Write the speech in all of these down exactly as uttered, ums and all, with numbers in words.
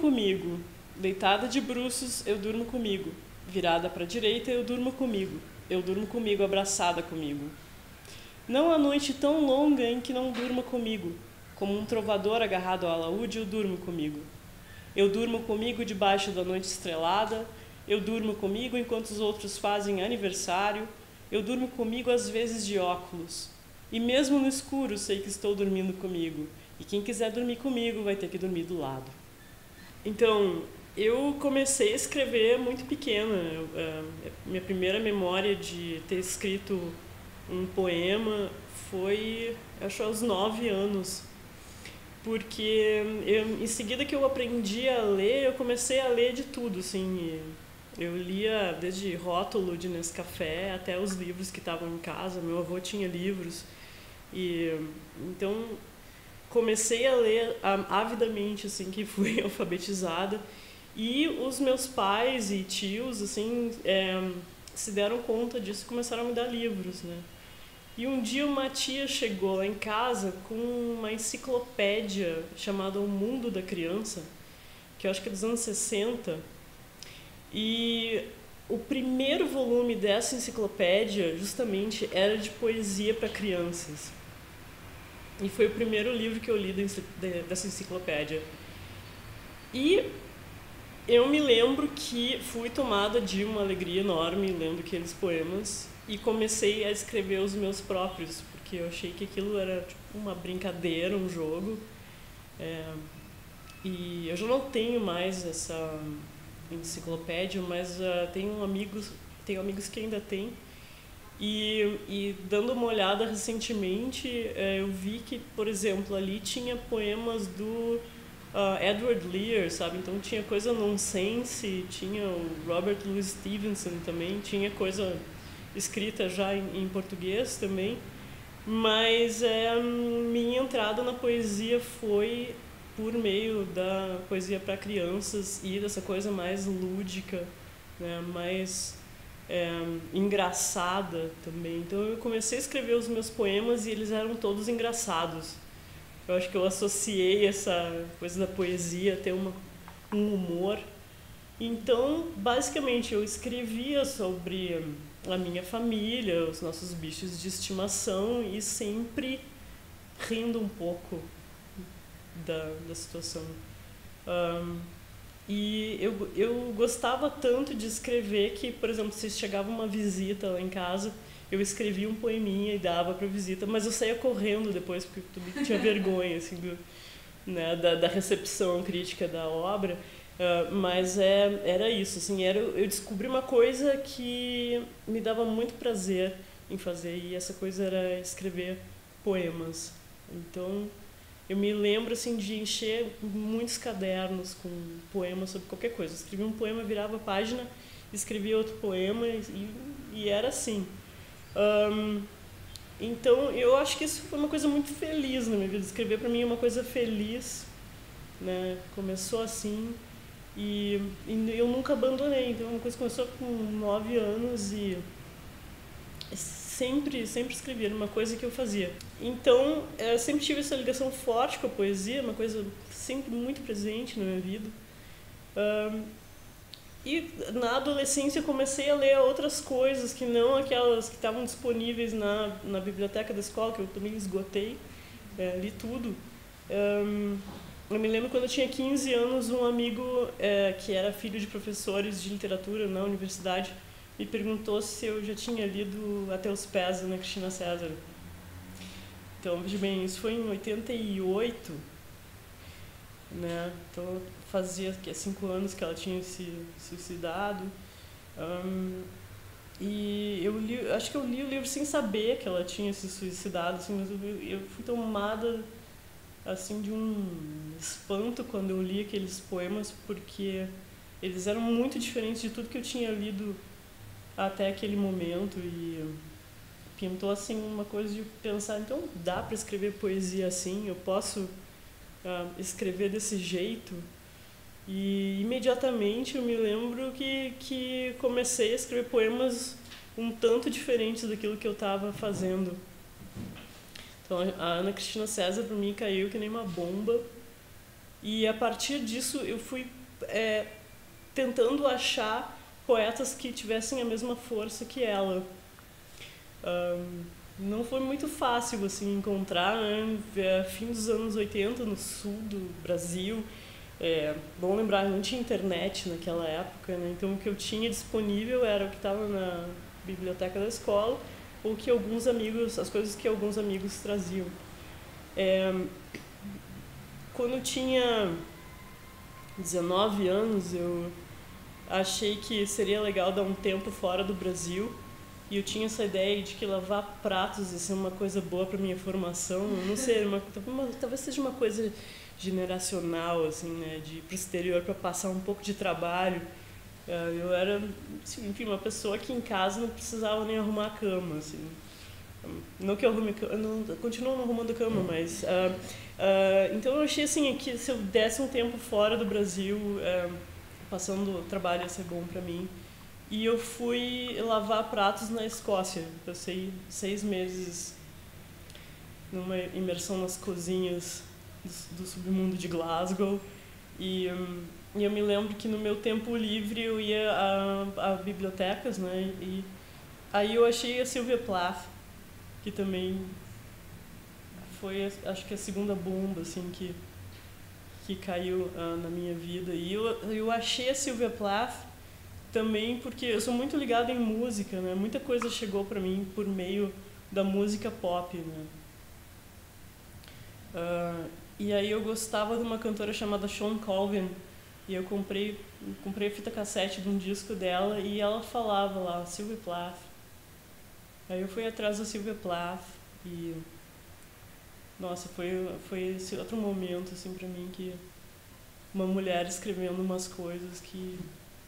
comigo. Deitada de bruços, eu durmo comigo. Virada para a direita, eu durmo comigo. Eu durmo comigo, abraçada comigo. Não há noite tão longa em que não durma comigo. Como um trovador agarrado ao alaúde, eu durmo comigo. Eu durmo comigo debaixo da noite estrelada. Eu durmo comigo enquanto os outros fazem aniversário. Eu durmo comigo às vezes de óculos. E mesmo no escuro sei que estou dormindo comigo. E quem quiser dormir comigo vai ter que dormir do lado. Então, eu comecei a escrever muito pequena. Eu, uh, minha primeira memória de ter escrito um poema foi, acho, aos nove anos. Porque eu, em seguida que eu aprendi a ler, eu comecei a ler de tudo, assim. Eu lia desde rótulo de Nescafé até os livros que estavam em casa. Meu avô tinha livros. E então comecei a ler avidamente, assim, que fui alfabetizada. E os meus pais e tios, assim, é, se deram conta disso e começaram a me dar livros, né? E um dia uma tia chegou lá em casa com uma enciclopédia chamada O Mundo da Criança, que eu acho que é dos anos sessenta. E o primeiro volume dessa enciclopédia, justamente, era de poesia para crianças. E foi o primeiro livro que eu li dessa enciclopédia. E eu me lembro que fui tomada de uma alegria enorme lendo aqueles poemas e comecei a escrever os meus próprios, porque eu achei que aquilo era tipo uma brincadeira, um jogo. É, e eu já não tenho mais essa enciclopédia, mas uh, tenho amigos, tenho amigos que ainda têm. E, e dando uma olhada recentemente, uh, eu vi que, por exemplo, ali tinha poemas do uh, Edward Lear, sabe? Então tinha coisa nonsense, tinha o Robert Louis Stevenson também, tinha coisa escrita já em, em português também. Mas é, minha entrada na poesia foi por meio da poesia para crianças e dessa coisa mais lúdica, né, mais é, engraçada também. Então eu comecei a escrever os meus poemas e eles eram todos engraçados. Eu acho que eu associei essa coisa da poesia a ter uma, um humor. Então, basicamente, eu escrevia sobre a minha família, os nossos bichos de estimação e sempre rindo um pouco Da, da situação. Um, e eu, eu gostava tanto de escrever que, por exemplo, se chegava uma visita lá em casa, eu escrevia um poeminha e dava para visita, mas eu saía correndo depois, porque eu tinha vergonha assim, do, né, da, da recepção crítica da obra. Uh, mas é, era isso, assim, era, eu descobri uma coisa que me dava muito prazer em fazer, e essa coisa era escrever poemas. Então, eu me lembro assim de encher muitos cadernos com poemas sobre qualquer coisa. Eu escrevia um poema, virava a página, escrevia outro poema e, e era assim. Um, então eu acho que isso foi uma coisa muito feliz na minha vida. Escrever para mim é uma coisa feliz, né? Começou assim e, e eu nunca abandonei. Então uma coisa começou com nove anos e sempre, sempre escrevia, era uma coisa que eu fazia. Então, eu sempre tive essa ligação forte com a poesia, uma coisa sempre muito presente na minha vida. Um, e na adolescência eu comecei a ler outras coisas que não aquelas que estavam disponíveis na, na biblioteca da escola, que eu também esgotei, é, li tudo. Um, eu me lembro quando eu tinha quinze anos, um amigo é, que era filho de professores de literatura na universidade me perguntou se eu já tinha lido Até os Pés, da Ana Cristina César. Então, veja bem, isso foi em oitenta e oito, né? Então, fazia que, cinco anos que ela tinha se suicidado. Um, e eu li, acho que eu li o livro sem saber que ela tinha se suicidado, assim, mas eu, eu fui tomada assim, de um espanto quando eu li aqueles poemas, porque eles eram muito diferentes de tudo que eu tinha lido até aquele momento, e pintou assim uma coisa de pensar, então dá para escrever poesia assim, eu posso uh, escrever desse jeito. E imediatamente eu me lembro que, que comecei a escrever poemas um tanto diferentes daquilo que eu estava fazendo. Então a Ana Cristina César para mim caiu que nem uma bomba, E a partir disso eu fui é, tentando achar poetas que tivessem a mesma força que ela. Um, não foi muito fácil assim encontrar, né? Fim dos anos oitenta, no sul do Brasil. É, bom lembrar, não tinha internet naquela época, né? Então o que eu tinha disponível era o que estava na biblioteca da escola ou que alguns amigos, as coisas que alguns amigos traziam. É, quando eu tinha dezenove anos, eu achei que seria legal dar um tempo fora do Brasil e eu tinha essa ideia de que lavar pratos ia ser uma coisa boa para minha formação. Eu não sei, uma, uma, talvez seja uma coisa generacional, assim, né, de ir pro exterior para passar um pouco de trabalho. Eu era, assim, enfim, uma pessoa que em casa não precisava nem arrumar a cama, assim. Não que eu arrume cama, eu não, eu continuo não arrumando a cama, mas uh, uh, então eu achei assim que se eu desse um tempo fora do Brasil, uh, passando trabalho ia ser bom para mim. E eu fui lavar pratos na Escócia. Passei seis meses numa imersão nas cozinhas do, do submundo de Glasgow. E, um, e eu me lembro que no meu tempo livre eu ia a, a bibliotecas, né? E aí eu achei a Sylvia Plath, que também foi, acho que a segunda bomba, assim, que, que caiu uh, na minha vida. E eu, eu achei a Sylvia Plath também porque eu sou muito ligada em música, né? Muita coisa chegou para mim por meio da música pop, né? Uh, e aí eu gostava de uma cantora chamada Shawn Colvin, e eu comprei, comprei a fita cassete de um disco dela e ela falava lá, Sylvia Plath. Aí eu fui atrás da Sylvia Plath e... Nossa, foi, foi esse outro momento, assim, pra mim, que... Uma mulher escrevendo umas coisas que...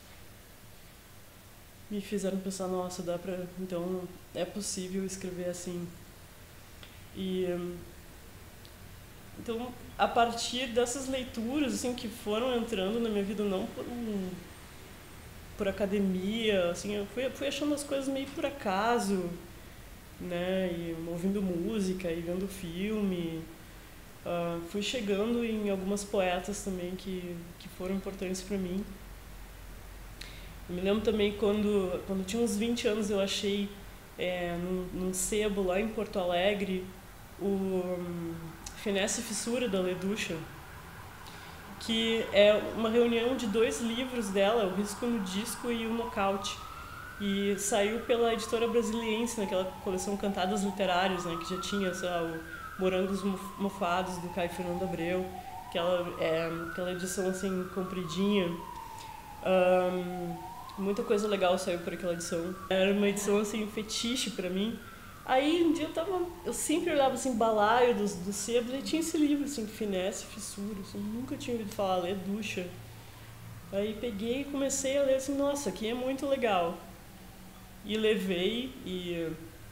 me fizeram pensar, nossa, dá pra... Então, é possível escrever assim. E... Então, a partir dessas leituras, assim, que foram entrando na minha vida, não por um... por academia, assim, eu fui, fui achando as coisas meio por acaso, né, e ouvindo música e vendo filme. Uh, fui chegando em algumas poetas também que, que foram importantes para mim. Eu me lembro também quando, quando tinha uns vinte anos, eu achei é, num, num sebo lá em Porto Alegre o um, Finesse e Fissura, da Leducha, que é uma reunião de dois livros dela, O Risco no Disco e O Nocaute. E saiu pela editora Brasiliense, naquela coleção Cantadas Literárias, né, que já tinha, sei lá, o Morangos Mofados, do Caio Fernando Abreu, aquela, é, aquela edição assim, compridinha. Um, muita coisa legal saiu por aquela edição. Era uma edição assim, fetiche pra mim. Aí um dia eu tava, eu sempre olhava assim, balaio dos, dos sebos, e tinha esse livro assim, Finesse e Fissura, assim, nunca tinha ouvido falar, Leducha. Aí peguei e comecei a ler assim, nossa, aqui é muito legal. E levei e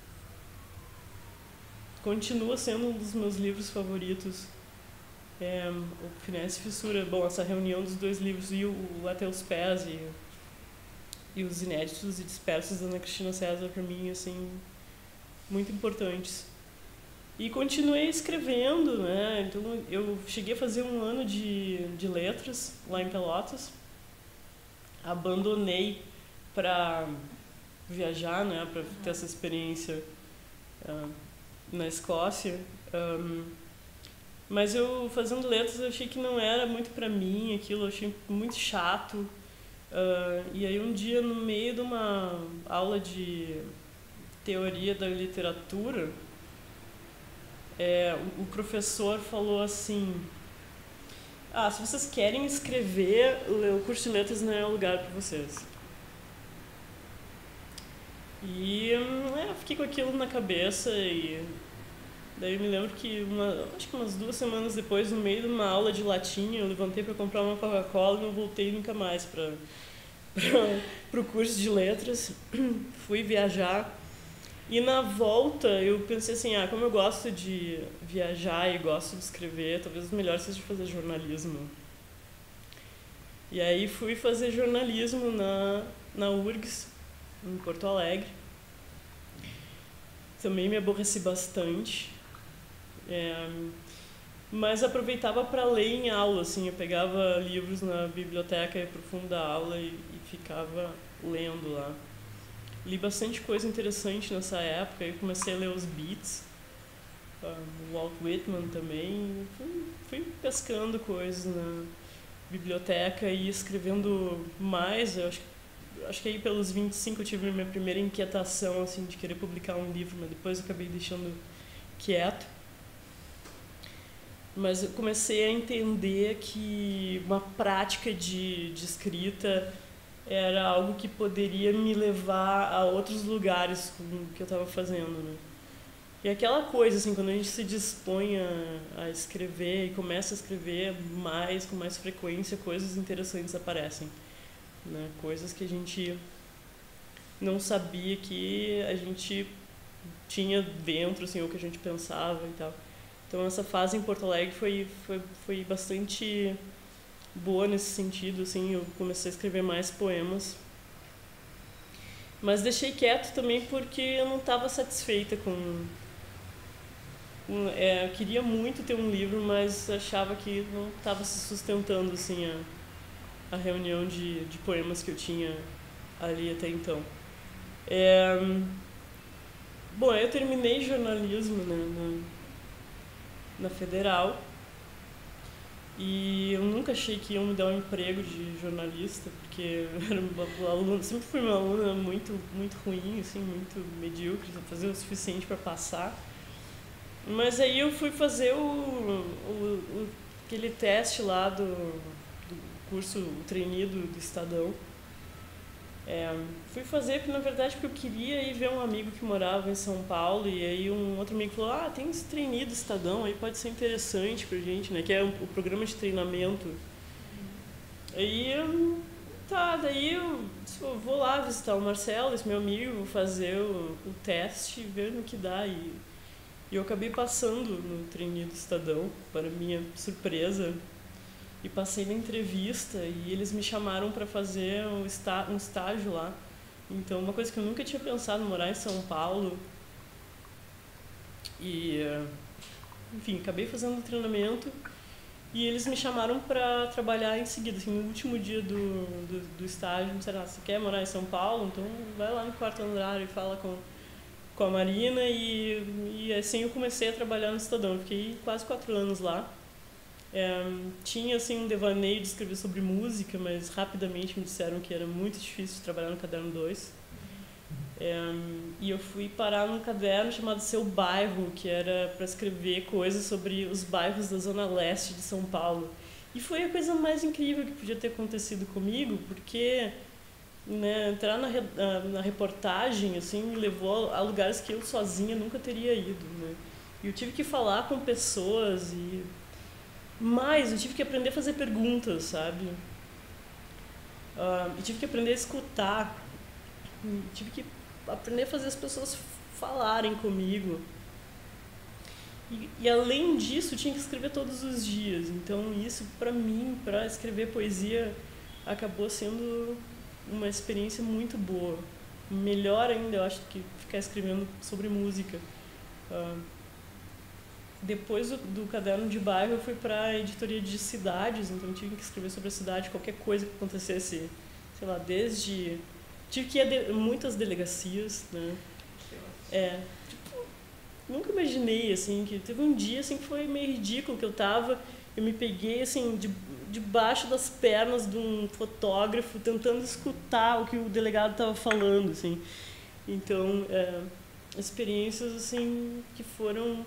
continua sendo um dos meus livros favoritos. É, o Finesse e Fissura, bom, essa reunião dos dois livros e o, o Até os Pés e, e os inéditos e dispersos da Ana Cristina César, para mim, assim, muito importantes. E continuei escrevendo, né? Então eu cheguei a fazer um ano de, de letras lá em Pelotas. Abandonei para viajar, né, para ter essa experiência uh, na Escócia. Um, mas eu, fazendo letras, eu achei que não era muito para mim aquilo, eu achei muito chato. Uh, e aí um dia, no meio de uma aula de teoria da literatura, é, o, o professor falou assim: ah, se vocês querem escrever, o curso de letras não é o lugar para vocês. E é, eu fiquei com aquilo na cabeça e daí eu me lembro que uma, acho que umas duas semanas depois, no meio de uma aula de latim, eu levantei para comprar uma Coca-Cola e não voltei nunca mais para o curso de letras. Fui viajar e na volta eu pensei assim, ah, como eu gosto de viajar e gosto de escrever, talvez o melhor seja fazer jornalismo. E aí fui fazer jornalismo na, na U R G S, em Porto Alegre. Também me aborreci bastante. É, mas aproveitava para ler em aula, assim, eu pegava livros na biblioteca, ia pro fundo da aula e, e ficava lendo lá. Li bastante coisa interessante nessa época, aí comecei a ler os Beats, o Walt Whitman também, fui, fui pescando coisas na biblioteca e escrevendo mais. Eu acho, acho que aí pelos vinte e cinco eu tive a minha primeira inquietação assim, de querer publicar um livro, mas depois eu acabei deixando quieto. Mas eu comecei a entender que uma prática de, de escrita era algo que poderia me levar a outros lugares com o que eu estava fazendo, né? E aquela coisa, assim, quando a gente se dispõe a, a escrever e começa a escrever mais, com mais frequência, coisas interessantes aparecem, né? Coisas que a gente não sabia que a gente tinha dentro, assim, ou que a gente pensava e tal. Então essa fase em Porto Alegre foi, foi, foi bastante boa nesse sentido, assim, eu comecei a escrever mais poemas. Mas deixei quieto também porque eu não estava satisfeita com... com é, eu queria muito ter um livro, mas achava que não estava se sustentando, assim, a, a reunião de, de poemas que eu tinha ali até então. É, bom, eu terminei jornalismo, né, na, na Federal. E eu nunca achei que iam me dar um emprego de jornalista, porque eu era uma aluna, sempre fui uma aluna muito, muito ruim, assim, muito medíocre, só fazia o suficiente para passar. Mas aí eu fui fazer o, o, o aquele teste lá do, do curso, o trainee do, do Estadão. É, fui fazer, na verdade, porque eu queria ir ver um amigo que morava em São Paulo, e aí um outro amigo falou, ah, tem esse trainee do Estadão, aí pode ser interessante pra gente, né, que é o, o programa de treinamento. Aí, tá, daí eu, eu vou lá visitar o Marcelo, esse meu amigo, vou fazer o, o teste, ver no que dá, e, e eu acabei passando no trainee do Estadão, para minha surpresa. E passei na entrevista e eles me chamaram para fazer um, está, um estágio lá. Então, uma coisa que eu nunca tinha pensado, morar em São Paulo. E, enfim, acabei fazendo o treinamento e eles me chamaram para trabalhar em seguida. Assim, no último dia do, do, do estágio, me disseram, ah, você quer morar em São Paulo? Então, vai lá no quarto andar e fala com, com a Marina. E, e assim eu comecei a trabalhar no Estadão. Eu fiquei quase quatro anos lá. É, tinha assim um devaneio de escrever sobre música, mas rapidamente me disseram que era muito difícil trabalhar no caderno dois. É, e eu fui parar num caderno chamado Seu Bairro, que era para escrever coisas sobre os bairros da zona leste de São Paulo. E foi a coisa mais incrível que podia ter acontecido comigo, porque, né, entrar na, na reportagem assim, me levou a lugares que eu sozinha nunca teria ido, né? E eu tive que falar com pessoas e... Mas eu tive que aprender a fazer perguntas, sabe? Uh, eu tive que aprender a escutar. Eu tive que aprender a fazer as pessoas falarem comigo. E, e além disso, eu tinha que escrever todos os dias. Então isso, para mim, para escrever poesia, acabou sendo uma experiência muito boa. Melhor ainda, eu acho, do que ficar escrevendo sobre música. Uh, Depois do, do caderno de bairro, eu fui para a editoria de cidades, então eu tive que escrever sobre a cidade, qualquer coisa que acontecesse, sei lá, desde... Tive que ir a de, muitas delegacias, né? É, tipo, nunca imaginei, assim, que teve um dia, assim, que foi meio ridículo, que eu tava, eu me peguei, assim, de, debaixo das pernas de um fotógrafo, tentando escutar o que o delegado estava falando, assim. Então, é, experiências, assim, que foram...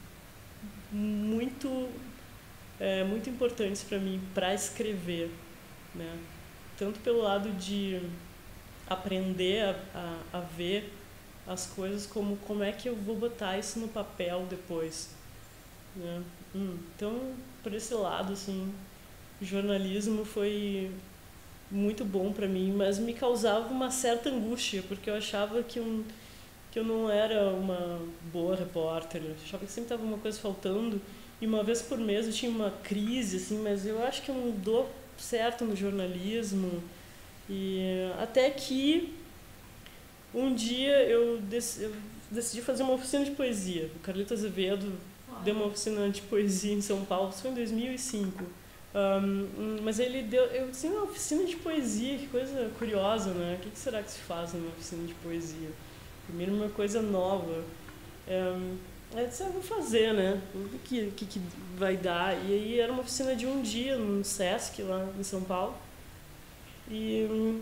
muito é, muito importantes para mim para escrever, né? Tanto pelo lado de aprender a, a, a ver as coisas, como como é que eu vou botar isso no papel depois, né? Hum, então, por esse lado, assim, jornalismo foi muito bom para mim, mas me causava uma certa angústia, porque eu achava que um que eu não era uma boa repórter, eu achava que sempre estava uma coisa faltando, e uma vez por mês eu tinha uma crise, assim, mas eu acho que eu não dou certo no jornalismo, e até que um dia eu, dec- eu decidi fazer uma oficina de poesia. O Carlito Azevedo deu uma oficina de poesia em São Paulo, isso foi em dois mil e cinco. Um, mas ele deu, eu disse, uma oficina de poesia, que coisa curiosa, né? O que, que será que se faz numa oficina de poesia? Primeiro, uma coisa nova. Um, eu disse, ah, vou fazer, né? O que, que, que vai dar? E aí era uma oficina de um dia no Sesc, lá em São Paulo. E um,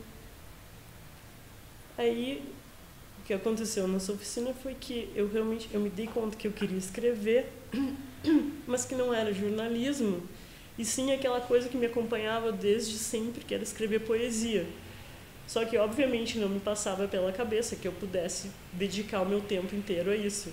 aí o que aconteceu nessa oficina foi que eu realmente eu me dei conta que eu queria escrever, mas que não era jornalismo, e sim aquela coisa que me acompanhava desde sempre, que era escrever poesia. Só que, obviamente, não me passava pela cabeça que eu pudesse dedicar o meu tempo inteiro a isso.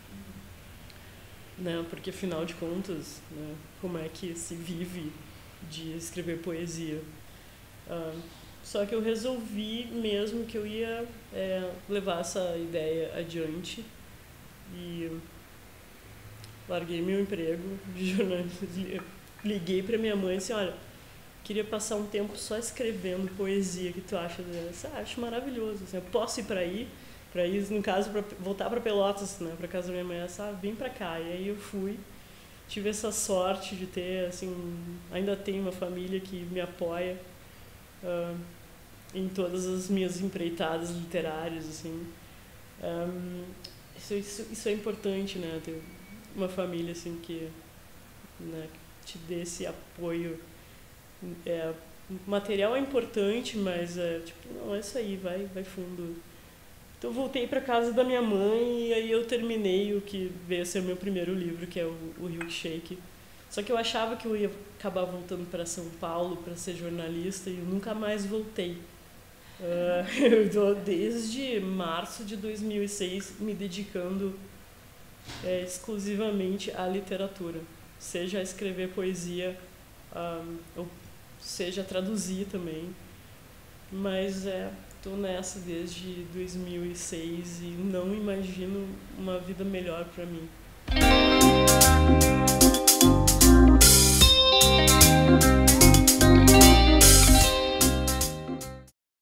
Né? Porque, afinal de contas, né? Como é que se vive de escrever poesia? Uh, só que eu resolvi mesmo que eu ia é, levar essa ideia adiante e larguei meu emprego de jornalista. Liguei para minha mãe e disse, olha, queria passar um tempo só escrevendo poesia, que tu acha dessa? Ah, acho maravilhoso, assim, eu posso ir para aí, para ir, no caso, para voltar para Pelotas, né, para casa da minha mãe, ela ah, vem para cá. E aí eu fui, tive essa sorte de ter, assim, ainda tenho uma família que me apoia uh, em todas as minhas empreitadas literárias, assim. Um, isso, isso, isso é importante, né, ter uma família, assim, que, né, te dê esse apoio. É, o material é importante, mas é tipo, não, é isso aí, vai, vai fundo. Então eu voltei para casa da minha mãe e aí eu terminei o que veio a ser o meu primeiro livro, que é o, o Milkshake. Só que eu achava que eu ia acabar voltando para São Paulo para ser jornalista e eu nunca mais voltei. Uh, eu estou desde março de dois mil e seis me dedicando é, exclusivamente à literatura. Seja escrever poesia, um, ou seja traduzir também. Mas é, tô nessa desde dois mil e seis e não imagino uma vida melhor para mim.